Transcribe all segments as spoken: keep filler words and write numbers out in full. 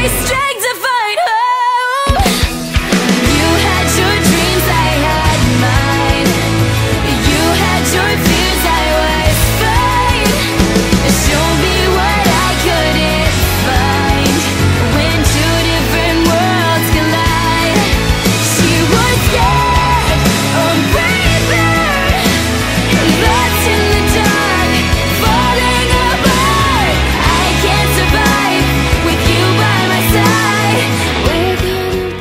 strength to find home. You had your dreams, I had mine. You had your fears, I was fine. Show me what I couldn't find when two different worlds collide. She was scared of breathing, lost in the dark, falling apart. I can't survive with you by my side. We're gonna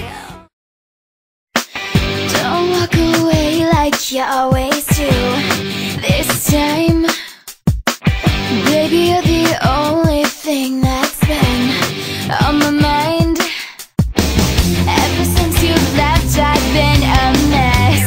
be. Don't walk away like you always do. This time, baby, you're the only thing that's been on my mind. Ever since you left, I've been a mess.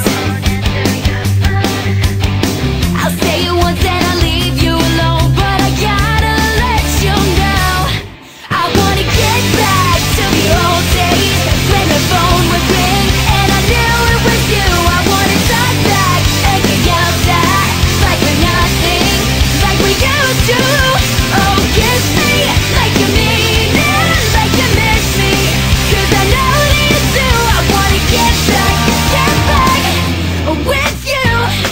I'll say it once and I'll leave you alone, but I gotta let you know I wanna get back to the old days when the phone would ring and I knew it was you. I wanna talk back and get out that like we're nothing, like we used to. Oh, kiss me like you mean it, like you miss me, 'cause I know that you do. I wanna get back, get back with you.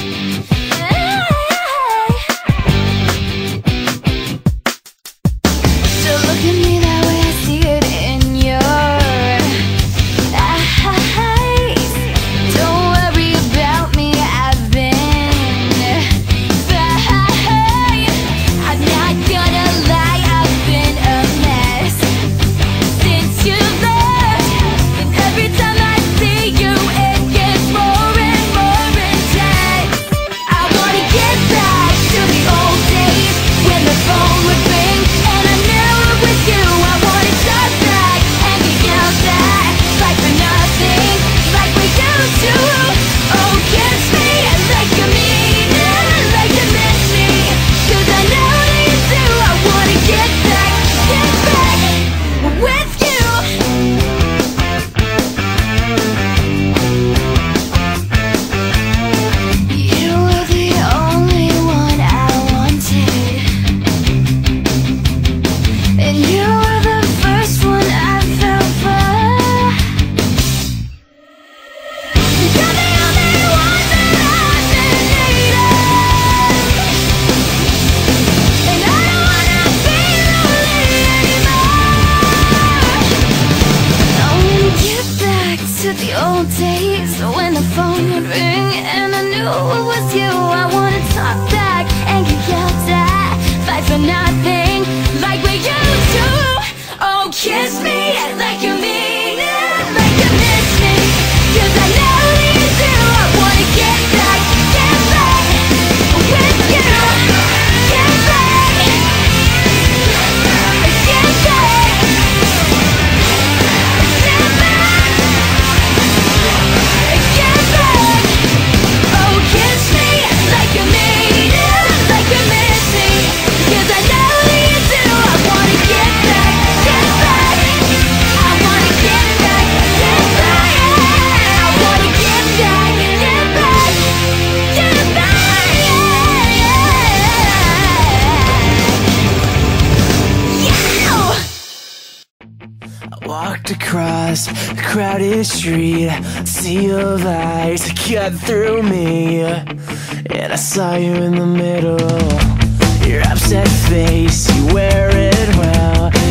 So look at me that way, I see it in your eyes. Don't worry about me, I've been fine. I'm not gonna lie, I've been a mess since you left. And every time I see you, it gets more and more intense. I wanna get back to the old days when the phone would ring and I knew it was you. I wanna talk back and get yelled at like we're nothing, like we used to. Oh, kiss me like you mean it, like you miss me, 'cause I know that you do. I wanna get back, get back with you. You were the only one I wanted, and you were the first one I fell for. You're the only one that I've been needing, and I don't wanna be lonely anymore. I wanna get back to the old days when the phone would ring and I knew it was you. I wanna talk back and get yelled at, fight for nothing, like we used to. Oh, kiss me like you mean it, like you miss me, 'cause I know that you do. I wanna get back, get back with you. Get back, get back, get back, get back. Oh, kiss me like you mean it, like you miss me, 'cause I know that you do. I wanna get back, get back. I wanna get back, get back. I wanna get back, get back, get back. Yeah. I walked across a crowded street, sea of lights cut through me, and I saw you in the middle. Your upset face, you wear it well.